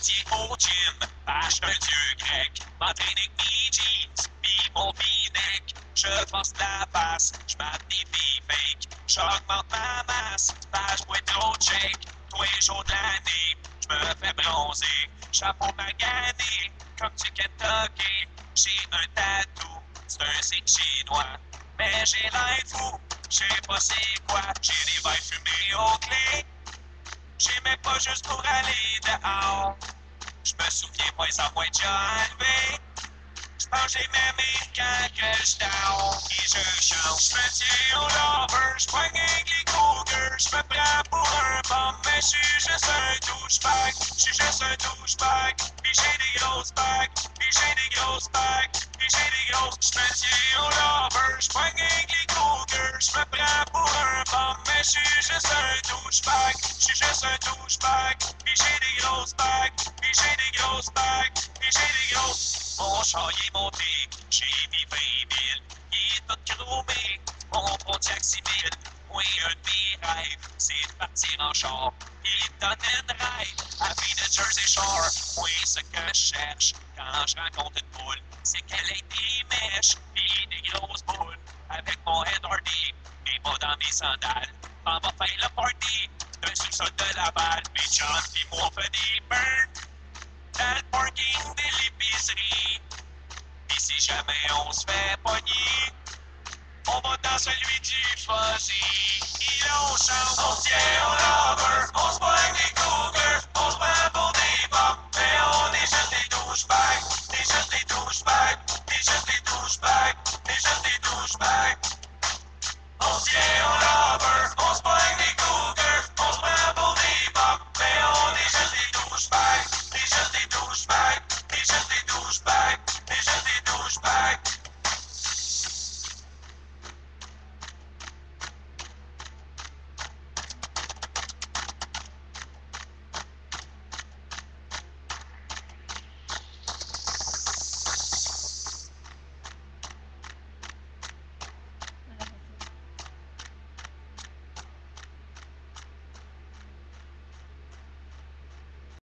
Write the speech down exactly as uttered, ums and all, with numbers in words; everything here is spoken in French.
moitié au gym, page un dieu grec, m'entraîne avec mes jeans, pis mon v-neck. Je force la face, je mate des filles fake, j'augmente ma masse, page bois trop de shake. Tous les jours de l'année, je me fais bronzer, chapeau magané, comme du Kentucky. J'ai un tatou, c'est un signe chinois, mais j'ai l'air fou, je sais pas c'est quoi. J'ai des verres fumés aux clés, j'ai même pas juste pour aller dehors. Je me souviens pas les envois déjà enlevés, j'pense j'ai même une quand que j'étais down. Et je chante, j'me tiens au lover, j'poigne avec les cougars, j'me prends pour un bum, mais j'suis juste un douchebag, j'suis juste un douchebag, pis j'ai des grosses bagues, pis j'ai des grosses bagues, pis j'ai des grosses. J'me tiens au lover, j'poigne avec les cougars, j'me prends pour un bum, mais j'suis juste un douchebag, j'suis juste un douchebag, pis j'ai des grosses bagues, pis j'ai des grosses bagues, pis j'ai des grosses. Mon char il est monté, j'ai mis vingt mille, il est tout chromé, mon Pontiac six mille. Moi, un de mes rêves, c'est de partir en char, et de donner une ride à la fille de Jersey Shore. Moi, ce que je cherche quand je rencontre une poule, c'est qu'elle ait des mèches, pis des grosses boules. Avec mon head hardy, et pas dans mes sandales, on va faire le party d'un sous-sol de la balle. Mes chums pis moi on fait des burns dans le parking de l'épicerie. Pis si jamais on se fait pogner, on va dans celui du fuzzy. Et là on chante, on se tient au lover, on se poigne des cougars, on se prend pour des bombes, mais on est juste des douchebags, t'es juste des douchebags, t'es juste des douchebags,